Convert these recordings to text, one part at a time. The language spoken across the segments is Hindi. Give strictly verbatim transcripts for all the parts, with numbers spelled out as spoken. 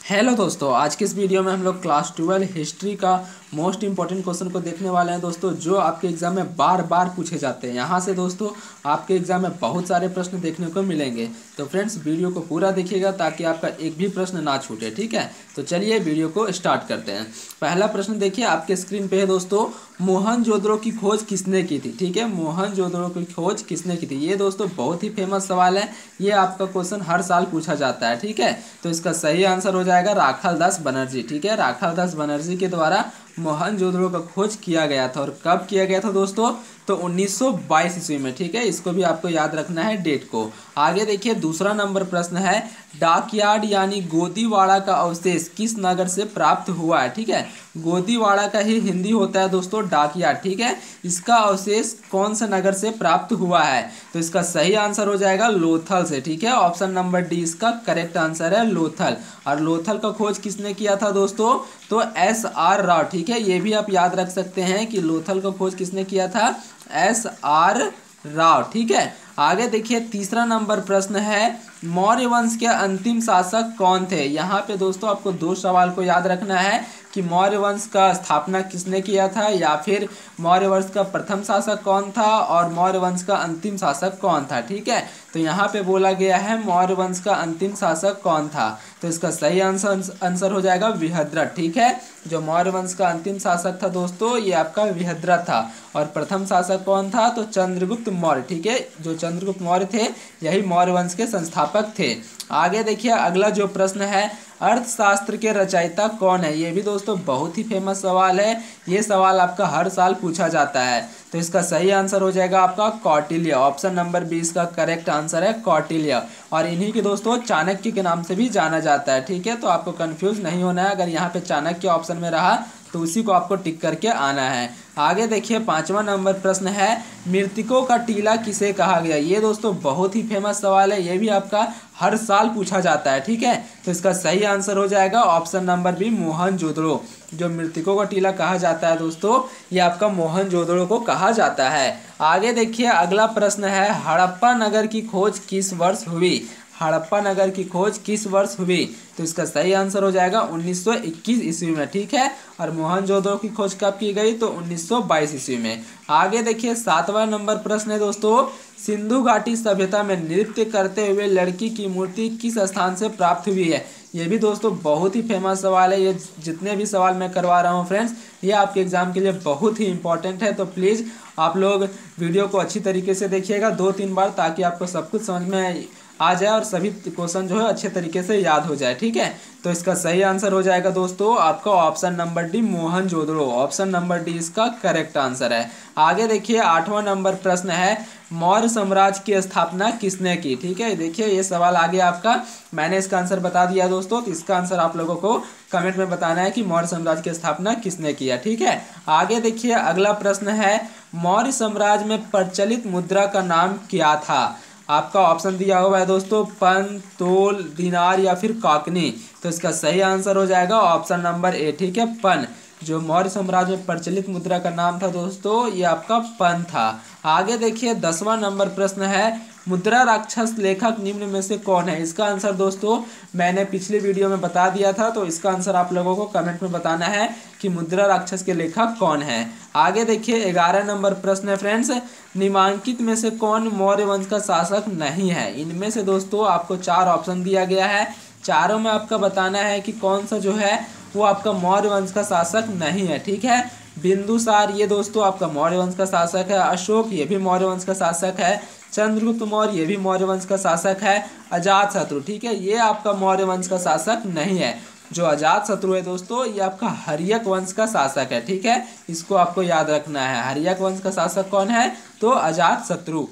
हेलो दोस्तों, आज के इस वीडियो में हम लोग क्लास ट्वेल्व हिस्ट्री का मोस्ट इंपॉर्टेंट क्वेश्चन को देखने वाले हैं दोस्तों, जो आपके एग्जाम में बार बार पूछे जाते हैं। यहाँ से दोस्तों आपके एग्जाम में बहुत सारे प्रश्न देखने को मिलेंगे। तो फ्रेंड्स, वीडियो को पूरा देखिएगा ताकि आपका एक भी प्रश्न ना छूटे। ठीक है, तो चलिए वीडियो को स्टार्ट करते हैं। पहला प्रश्न देखिए आपके स्क्रीन पे है दोस्तों, मोहनजोदड़ो की खोज किसने की थी। ठीक है, मोहनजोदड़ो की खोज किसने की थी, ये दोस्तों बहुत ही फेमस सवाल है। ये आपका क्वेश्चन हर साल पूछा जाता है। ठीक है, तो इसका सही आंसर हो जाएगा राखालदास बनर्जी। ठीक है, राखालदास बनर्जी के द्वारा मोहनजोदड़ो का खोज किया गया था। और कब किया गया था दोस्तों, तो उन्नीस सौ बाईस ईस्वी में। ठीक है, इसको भी आपको याद रखना है डेट को। आगे देखिए दूसरा नंबर प्रश्न है, डाकयार्ड यानी गोदीवाड़ा का अवशेष किस नगर से प्राप्त हुआ है। ठीक है, गोदीवाड़ा का ही हिंदी होता है दोस्तों डाकयार्ड। ठीक है, इसका अवशेष कौन से नगर से प्राप्त हुआ है, तो इसका सही आंसर हो जाएगा लोथल से। ठीक है, ऑप्शन नंबर डी इसका करेक्ट आंसर है लोथल। और लोथल का खोज किसने किया था दोस्तों, तो एस आर राव। ठीक है, ये भी आप याद रख सकते हैं कि लोथल का खोज किसने किया था, एस आर राव। ठीक है, आगे देखिए तीसरा नंबर प्रश्न है, मौर्य वंश के अंतिम शासक कौन थे। यहाँ पे दोस्तों आपको दो सवाल को याद रखना है कि मौर्य वंश का स्थापना किसने किया था, या फिर मौर्य वंश का प्रथम शासक कौन था और मौर्य वंश का अंतिम शासक कौन था। ठीक है, तो यहाँ पे बोला गया है मौर्य वंश का अंतिम शासक कौन था, तो इसका सही आंसर आंसर हो जाएगा विहद्रथ। ठीक है, जो मौर्य वंश का अंतिम शासक था दोस्तों ये आपका विहद्रथ था। और प्रथम शासक कौन था, तो चंद्रगुप्त मौर्य। ठीक है, जो चंद्रगुप्त मौर्य थे यही मौर्य वंश के संस्थापक थे। आगे देखिए अगला जो प्रश्न है, अर्थशास्त्र के रचयिता कौन है। ये भी दोस्तों बहुत ही फेमस सवाल है। ये सवाल आपका हर साल पूछा जाता है। तो इसका सही आंसर हो जाएगा आपका कौटिल्य। ऑप्शन नंबर बीस का करेक्ट आंसर है कौटिल्य। और इन्हीं के दोस्तों चाणक्य के नाम से भी जाना जाता है। ठीक है, तो आपको कंफ्यूज नहीं होना है। अगर यहाँ पे चाणक्य ऑप्शन में रहा तो उसी को आपको टिक करके आना है। आगे देखिए पांचवा नंबर प्रश्न है, मृतकों का टीला किसे कहा गया। ये दोस्तों बहुत ही फेमस सवाल है। ये भी आपका हर साल पूछा जाता है। ठीक है, तो इसका सही आंसर हो जाएगा ऑप्शन नंबर बी मोहनजोदड़ो। जो मृतकों का टीला कहा जाता है दोस्तों ये आपका मोहनजोदड़ो को कहा जाता है। आगे देखिए अगला प्रश्न है, हड़प्पा नगर की खोज किस वर्ष हुई। हड़प्पा नगर की खोज किस वर्ष हुई, तो इसका सही आंसर हो जाएगा उन्नीस सौ इक्कीस ईस्वी में। ठीक है, और मोहनजोदड़ो की खोज कब की गई, तो उन्नीस सौ बाईस ईस्वी में। आगे देखिए सातवां नंबर प्रश्न है दोस्तों, सिंधु घाटी सभ्यता में नृत्य करते हुए लड़की की मूर्ति किस स्थान से प्राप्त हुई है। ये भी दोस्तों बहुत ही फेमस सवाल है। ये जितने भी सवाल मैं करवा रहा हूँ फ्रेंड्स ये आपके एग्जाम के लिए बहुत ही इंपॉर्टेंट है। तो प्लीज़ आप लोग वीडियो को अच्छी तरीके से देखिएगा दो तीन बार, ताकि आपको सब कुछ समझ में आ जाए और सभी क्वेश्चन जो है अच्छे तरीके से याद हो जाए। ठीक है, तो इसका सही आंसर हो जाएगा दोस्तों आपका option number D Mohenjodaro. Option number D इसका करेक्ट आंसर है। आगे देखिए आठवां नंबर प्रश्न है, मौर्य साम्राज्य की स्थापना किसने की। ठीक है, देखिए ये सवाल आगे आपका मैंने इसका आंसर बता दिया दोस्तों, तो इसका आंसर आप लोगों को कमेंट में बताना है कि मौर्य साम्राज्य की स्थापना किसने किया। ठीक है, आगे देखिए अगला प्रश्न है, मौर्य साम्राज्य में प्रचलित मुद्रा का नाम क्या था। आपका ऑप्शन दिया हुआ है दोस्तों पन, तोल, दिनार या फिर काकनी, तो इसका सही आंसर हो जाएगा ऑप्शन नंबर ए। ठीक है, पन। जो मौर्य साम्राज्य में प्रचलित मुद्रा का नाम था दोस्तों ये आपका पन था। आगे देखिए दसवां नंबर प्रश्न है, मुद्रा राक्षस लेखक निम्न में से कौन है। इसका आंसर दोस्तों मैंने पिछले वीडियो में बता दिया था, तो इसका आंसर आप लोगों को कमेंट में बताना है कि मुद्रा राक्षस के लेखक कौन है। आगे देखिए ग्यारह नंबर प्रश्न है फ्रेंड्स, निम्नलिखित में से कौन मौर्य वंश का शासक नहीं है। इनमें से दोस्तों आपको चार ऑप्शन दिया गया है, चारों में आपका बताना है कि कौन सा जो है वो आपका मौर्य वंश का शासक नहीं है। ठीक है, बिंदुसार ये दोस्तों आपका मौर्य वंश का शासक है, अशोक ये भी मौर्य वंश का शासक है, चंद्रगुप्त मौर्य ये भी मौर्य वंश का शासक है, अजातशत्रु ठीक है ये आपका मौर्य वंश का शासक नहीं है। जो अजातशत्रु है दोस्तों ये आपका हर्यक वंश का शासक है। ठीक है, इसको आपको याद रखना है। हर्यक वंश का शासक कौन है, तो अजातशत्रु।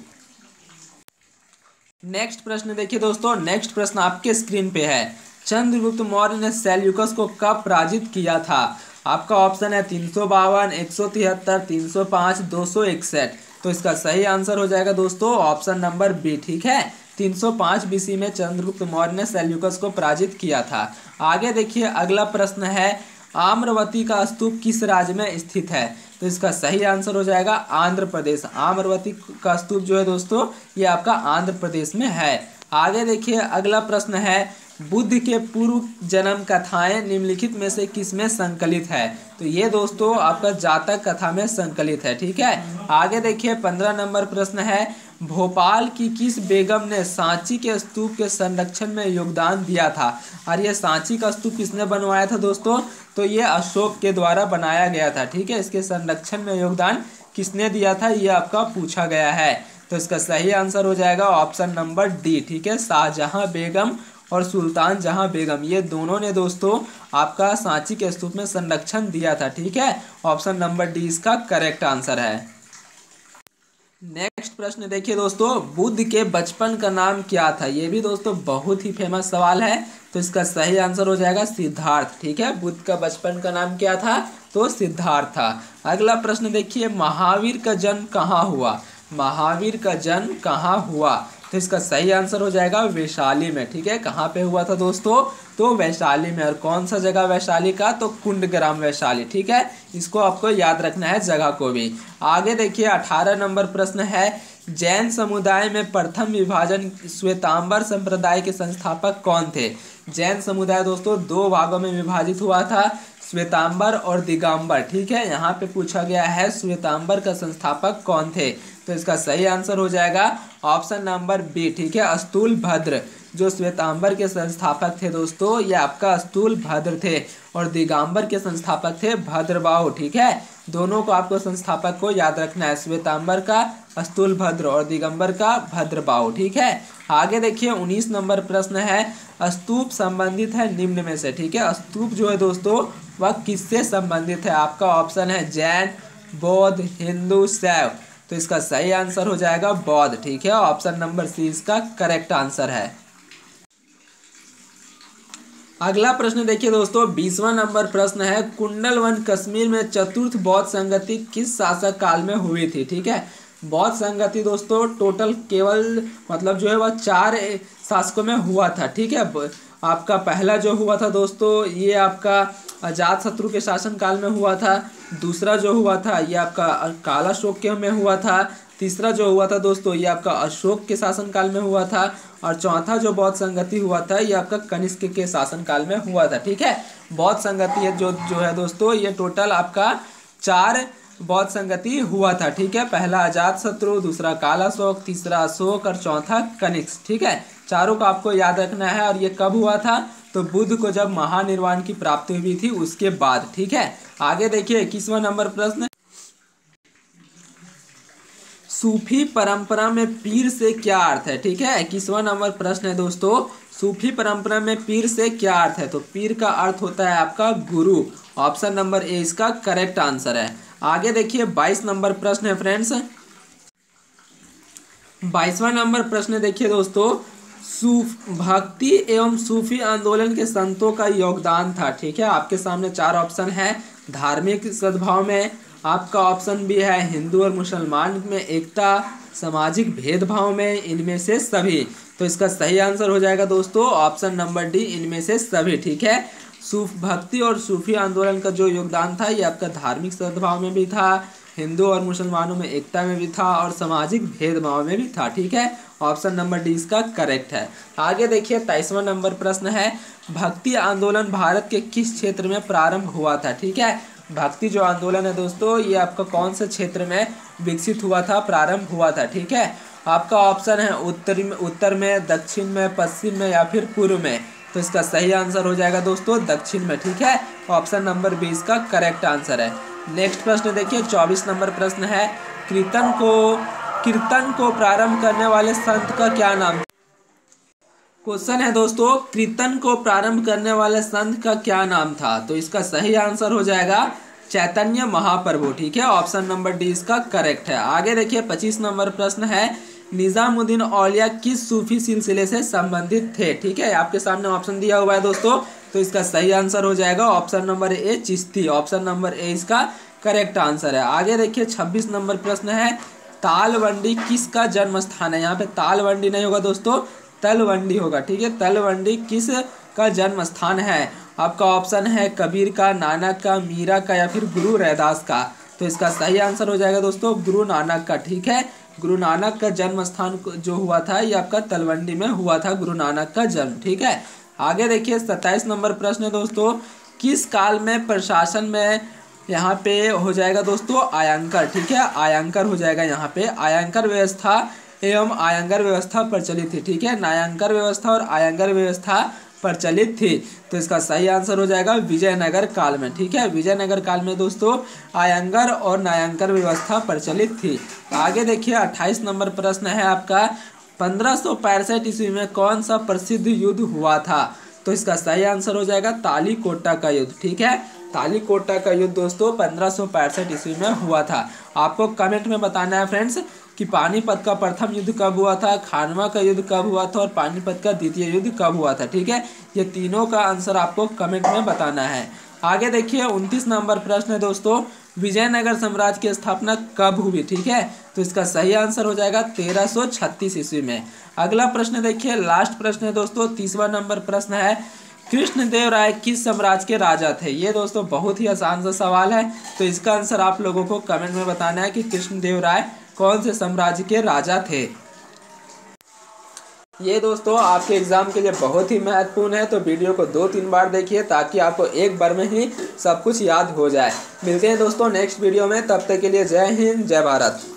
नेक्स्ट प्रश्न देखिए दोस्तों, नेक्स्ट प्रश्न आपके स्क्रीन पे है, चंद्रगुप्त मौर्य ने सेल्यूकस को कब पराजित किया था। आपका ऑप्शन है तीन सौ बावन, एक सौ तिहत्तर, तीन सौ पाँच, दो सौ इकसठ, तो इसका सही आंसर हो जाएगा दोस्तों ऑप्शन नंबर बी। ठीक है, तीन सौ पाँच बीसी में चंद्रगुप्त मौर्य ने सेल्यूकस को पराजित किया था। आगे देखिए अगला प्रश्न है, आम्रवती का स्तूप किस राज्य में स्थित है, तो इसका सही आंसर हो जाएगा आंध्र प्रदेश। आम्रवती का स्तूप जो है दोस्तों ये आपका आंध्र प्रदेश में है। आगे देखिए अगला प्रश्न है, बुद्ध के पूर्व जन्म कथाएं निम्नलिखित में से किसमें संकलित है? तो ये दोस्तों आपका जातक कथा में संकलित है। ठीक है, आगे देखिए पंद्रह नंबर प्रश्न है, भोपाल की किस बेगम ने सांची के स्तूप के संरक्षण में योगदान दिया था? और ये सांची का स्तूप किसने बनवाया था दोस्तों? तो ये अशोक के द्वारा बनाया गया था। ठीक है, इसके संरक्षण में योगदान किसने दिया था, ये आपका पूछा गया है। तो इसका सही आंसर हो जाएगा ऑप्शन नंबर डी। ठीक है, शाहजहां बेगम और सुल्तान जहां बेगम, ये दोनों ने दोस्तों आपका सांची के स्तूप में संरक्षण दिया था। ठीक है, ऑप्शन नंबर डी इसका करेक्ट आंसर है। नेक्स्ट प्रश्न देखिए दोस्तों, बुद्ध के बचपन का नाम क्या था? ये भी दोस्तों बहुत ही फेमस सवाल है। तो इसका सही आंसर हो जाएगा सिद्धार्थ। ठीक है, बुद्ध का बचपन का नाम क्या था? तो सिद्धार्थ था। अगला प्रश्न देखिए, महावीर का जन्म कहाँ हुआ? महावीर का जन्म कहाँ हुआ? तो इसका सही आंसर हो जाएगा वैशाली में। ठीक है, कहाँ पे हुआ था दोस्तों? तो वैशाली में। और कौन सा जगह वैशाली का? तो कुंडग्राम वैशाली। ठीक है, इसको आपको याद रखना है जगह को भी। आगे देखिए अठारह नंबर प्रश्न है, जैन समुदाय में प्रथम विभाजन श्वेतांबर संप्रदाय के संस्थापक कौन थे? जैन समुदाय दोस्तों दो भागों में विभाजित हुआ था, श्वेतांबर और दिगंबर। ठीक है, यहाँ पे पूछा गया है श्वेतांबर का संस्थापक कौन थे? तो इसका सही आंसर हो जाएगा ऑप्शन नंबर बी। ठीक है, अस्तुल भद्र जो श्वेतांबर के संस्थापक थे दोस्तों, ये आपका अस्तुल भद्र थे। और दिगंबर के संस्थापक थे भद्रबाहु। ठीक है, दोनों को आपको संस्थापक को याद रखना है, श्वेतांबर का अस्तुल भद्र और दिगंबर का भद्रबाहु। ठीक है, आगे देखिए उन्नीस नंबर प्रश्न है, स्तूप संबंधित है निम्न में से। ठीक है, स्तूप जो है दोस्तों वह किससे संबंधित है? आपका ऑप्शन है जैन, बौद्ध, हिंदू, शैव। तो इसका सही आंसर हो जाएगा बौद्ध। ठीक है, ऑप्शन नंबर सी इसका करेक्ट आंसर है। अगला प्रश्न देखिए दोस्तों, बीसवां नंबर प्रश्न है, कुंडलवन कश्मीर में चतुर्थ बौद्ध संगति किस शासक काल में हुई थी? ठीक है, बौद्ध संगति दोस्तों टोटल केवल मतलब जो है वह चार शासकों में हुआ था। ठीक है, आपका पहला जो हुआ था दोस्तों ये आपका अजात शत्रु के शासन काल में हुआ था। दूसरा जो हुआ था ये आपका कालाशोक के में हुआ था। तीसरा जो हुआ था दोस्तों ये आपका अशोक के शासन काल में हुआ था। और चौथा जो बौद्ध संगति हुआ था ये आपका कनिष्क के शासन काल में हुआ था। ठीक है, बौद्ध संगति जो जो है दोस्तों ये टोटल आपका चार बौद्ध संगति हुआ था। ठीक है, पहला अजात शत्रु, दूसरा कालाशोक, तीसरा अशोक और चौथा कनिष्क। ठीक है, चारों को आपको याद रखना है। और ये कब हुआ था? तो बुद्ध को जब महानिर्वाण की प्राप्ति हुई थी उसके बाद। ठीक है, आगे देखिए इक्कीसवां नंबर प्रश्न, सूफी परंपरा में पीर से क्या अर्थ है? ठीक है, इक्कीसवां नंबर प्रश्न है दोस्तों, सूफी परंपरा में पीर से क्या अर्थ है? तो पीर का अर्थ होता है आपका गुरु। ऑप्शन नंबर ए इसका करेक्ट आंसर है। आगे देखिए बाईस नंबर प्रश्न है फ्रेंड्स, बाईसवां नंबर प्रश्न देखिए दोस्तों, सूफ भक्ति एवं सूफी आंदोलन के संतों का योगदान था। ठीक है, आपके सामने चार ऑप्शन है, धार्मिक सद्भाव में, आपका ऑप्शन भी है हिंदू और मुसलमान में एकता, सामाजिक भेदभाव में, इनमें से सभी। तो इसका सही आंसर हो जाएगा दोस्तों ऑप्शन नंबर डी, इनमें से सभी। ठीक है, सूफ भक्ति और सूफी आंदोलन का जो योगदान था ये आपका धार्मिक सद्भाव में भी था, हिंदू और मुसलमानों में एकता में भी था और सामाजिक भेदभाव में भी था। ठीक है, ऑप्शन नंबर डी इसका करेक्ट है। आगे देखिए तेईसवां नंबर प्रश्न है, भक्ति आंदोलन भारत के किस क्षेत्र में प्रारंभ हुआ था? ठीक है, भक्ति जो आंदोलन है दोस्तों ये आपका कौन से क्षेत्र में विकसित हुआ था, प्रारंभ हुआ था? ठीक है, आपका ऑप्शन है उत्तरी में, उत्तर में, दक्षिण में, पश्चिम में या फिर पूर्व में। तो इसका सही आंसर हो जाएगा दोस्तों दक्षिण में। ठीक है, ऑप्शन नंबर बी इसका करेक्ट आंसर है। नेक्स्ट प्रश्न देखिए चौबीस नंबर प्रश्न है, कीर्तन को कीर्तन को प्रारंभ करने वाले संत का क्या नाम? क्वेश्चन है दोस्तों, कीर्तन को प्रारंभ करने वाले संत का क्या नाम था? तो इसका सही आंसर हो जाएगा चैतन्य महाप्रभु। ठीक है, ऑप्शन नंबर डी इसका करेक्ट है। आगे देखिए पच्चीस नंबर प्रश्न है, निजामुद्दीन औलिया किस सूफी सिलसिले से संबंधित थे? ठीक है, आपके सामने ऑप्शन दिया हुआ है दोस्तों, तो इसका सही आंसर हो जाएगा option number A Chishti. Option number A इसका करेक्ट आंसर है। आगे देखिए छब्बीस नंबर प्रश्न है, तालवंडी किसका जन्म स्थान है? यहाँ पे तालवंडी नहीं होगा दोस्तों, तलवंडी होगा। ठीक है, तलवंडी किस का जन्म स्थान है? आपका ऑप्शन है कबीर का, नानक का, मीरा का या फिर गुरु रैदास का। तो इसका सही आंसर हो जाएगा दोस्तों गुरु नानक का। ठीक है, गुरु नानक का जन्म स्थान जो हुआ था ये आपका तलवंडी में हुआ था, गुरु नानक का जन्म। ठीक है, आगे देखिए सत्ताईस नंबर प्रश्न है दोस्तों, किस काल में प्रशासन में यहाँ पे हो जाएगा दोस्तों आयंकर, ठीक है, आयंकर हो जाएगा यहाँ पे, आयंकर व्यवस्था एवं आयंकर व्यवस्था प्रचलित थी, ठीक है, न्यायंकर व्यवस्था और आयंकर व्यवस्था प्रचलित थी। तो इसका सही आंसर हो जाएगा विजयनगर काल में, ठीक है, विजयनगर काल में दोस्तों आयंकर और न्यायंकर व्यवस्था प्रचलित थी। आगे देखिए अट्ठाईस नंबर प्रश्न है आपका, पंद्रह सौ पैंसठ ईस्वी में कौन सा प्रसिद्ध युद्ध हुआ था? तो इसका सही आंसर हो जाएगा तालीकोटा का युद्ध, ठीक है, तालीकोटा का युद्ध दोस्तों पंद्रह सौ पैंसठ ईस्वी में हुआ था। आपको कमेंट में बताना है फ्रेंड्स कि पानीपत का प्रथम युद्ध कब हुआ था, खानवा का युद्ध कब हुआ था और पानीपत का द्वितीय युद्ध कब हुआ था, ठीक है, ये तीनों का आंसर आपको कमेंट में बताना है। आगे देखिए उनतीस नंबर प्रश्न है दोस्तों, विजयनगर साम्राज्य की स्थापना कब हुई, ठीक है, तो इसका सही आंसर हो जाएगा तेरह सौ छत्तीस ईस्वी में। अगला प्रश्न देखिए लास्ट प्रश्न है दोस्तों, तीसवा नंबर प्रश्न है, कृष्णदेव राय किस साम्राज्य के राजा थे? ये दोस्तों बहुत ही आसान सा सवाल है, तो इसका आंसर आप लोगों को कमेंट में बताना है कि कृष्णदेव राय कौन से साम्राज्य के राजा थे। ये दोस्तों आपके एग्जाम के लिए बहुत ही महत्वपूर्ण है, तो वीडियो को दो तीन बार देखिए ताकि आपको एक बार में ही सब कुछ याद हो जाए। मिलते हैं दोस्तों नेक्स्ट वीडियो में, तब तक के लिए जय हिंद जय भारत।